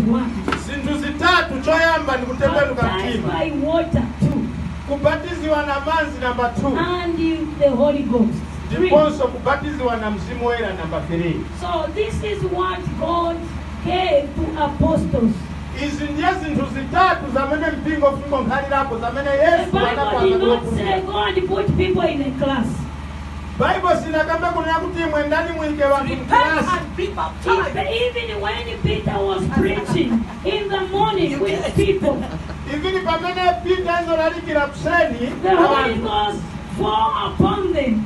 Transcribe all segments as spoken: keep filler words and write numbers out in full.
Zintu zitatu choyamba ni kutembenuka mtima. By water two. Kubatizwa na maji number two. And the Holy Ghost. Ndiponso kubatizwa na Mzimu Woyera number three. So this is what God gave to apostles. Izi ndiye zintu zitatu zamene mpingo fungo nkhalirapo zamene Yesu anapanga. The Bible did not say go and put people in a class. Bible sinakamba kuna kuti mwendani mwike watu class. Even when Peter was preaching in the morning with people, even pamene Peter nzolalika kuseni, the Holy Ghost fall upon them.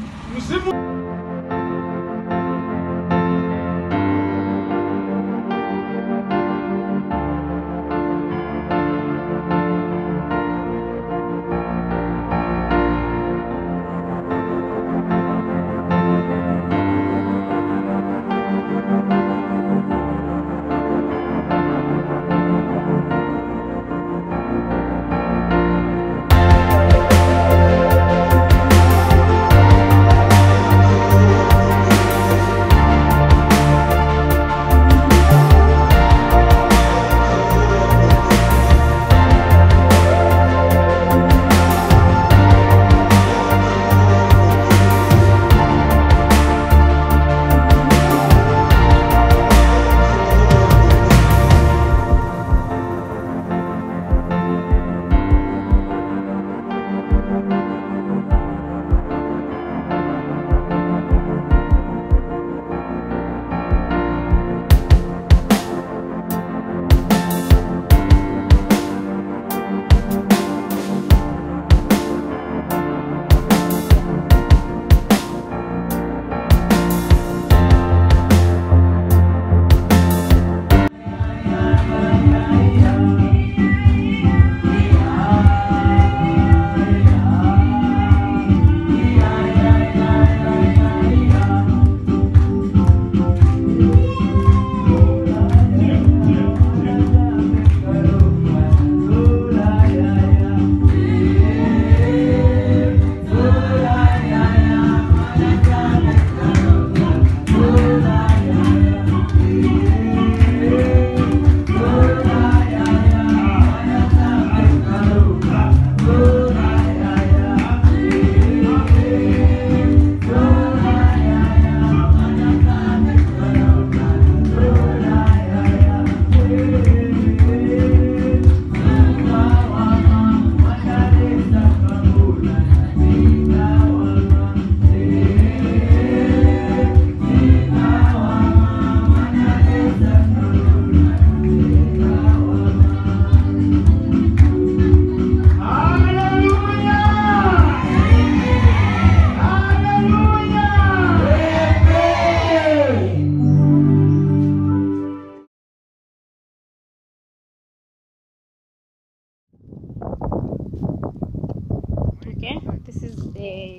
Okay, this is the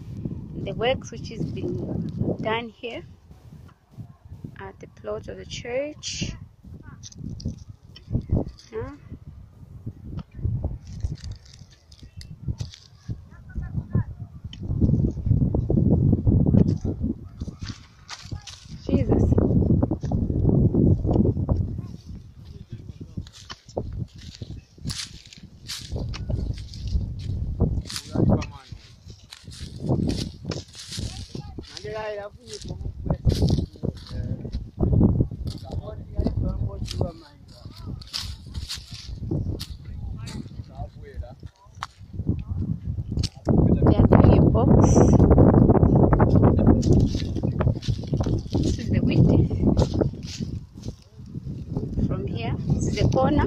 the works which is being done here at the plot of the church. Yeah. Jesus. They are doing a box. This is the width. From here, this is the corner.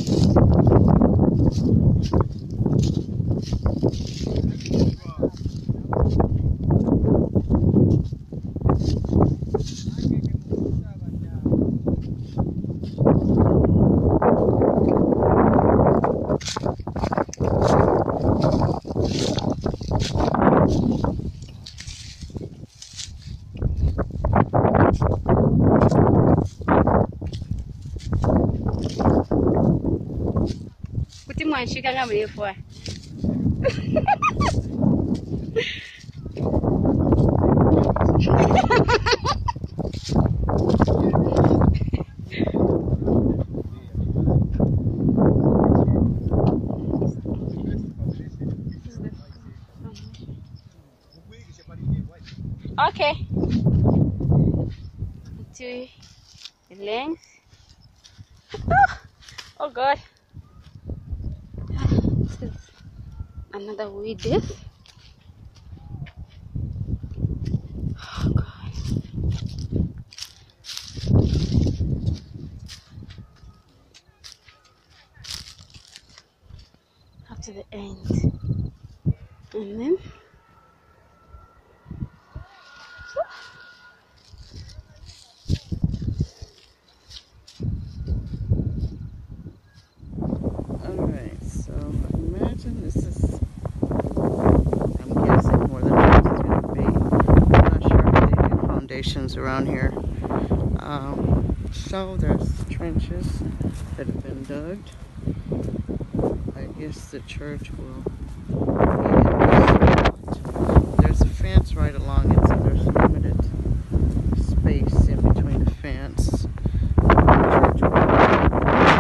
Kuti mwanshika kama mrefu. Okay. To the length. Oh, oh God. This is another weed. Oh God. Up to the end. And then alright, so imagine this is, I'm guessing where the church is going to be. I'm not sure if they do foundations around here. Um, so there's trenches that have been dug. I guess the church will be in this spot. There's a fence right along it, so there's limited space in between the fence and the church building.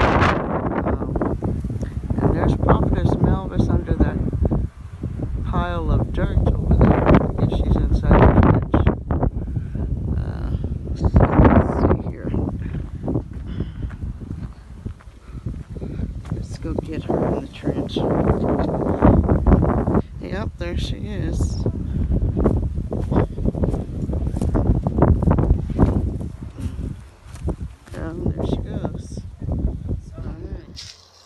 Um, and there's Prophetess Melvis under that pile of dirt over there. I guess she's inside the trench. Uh, let's see here. Let's go get her in the trench. Yep, there she is. Um, there she goes. Alright.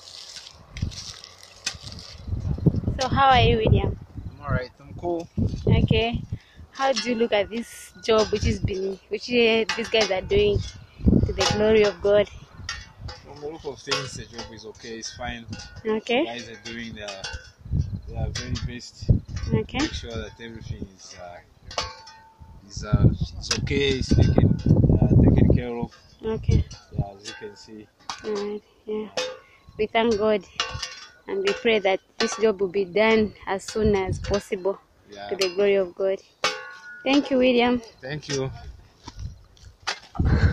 so how are you, William? I'm alright, I'm cool. Okay. How do you look at this job which is being which uh, these guys are doing to the glory of God? From the look of things, the job is okay, it's fine. Okay. The guys are doing their, their very best. Okay. Make sure that everything is uh, is, uh, is okay, is taken, uh, taken care of. Okay. Yeah, as you can see. Alright. Yeah. We thank God and we pray that this job will be done as soon as possible Yeah. to the glory of God. Thank you, William. Thank you.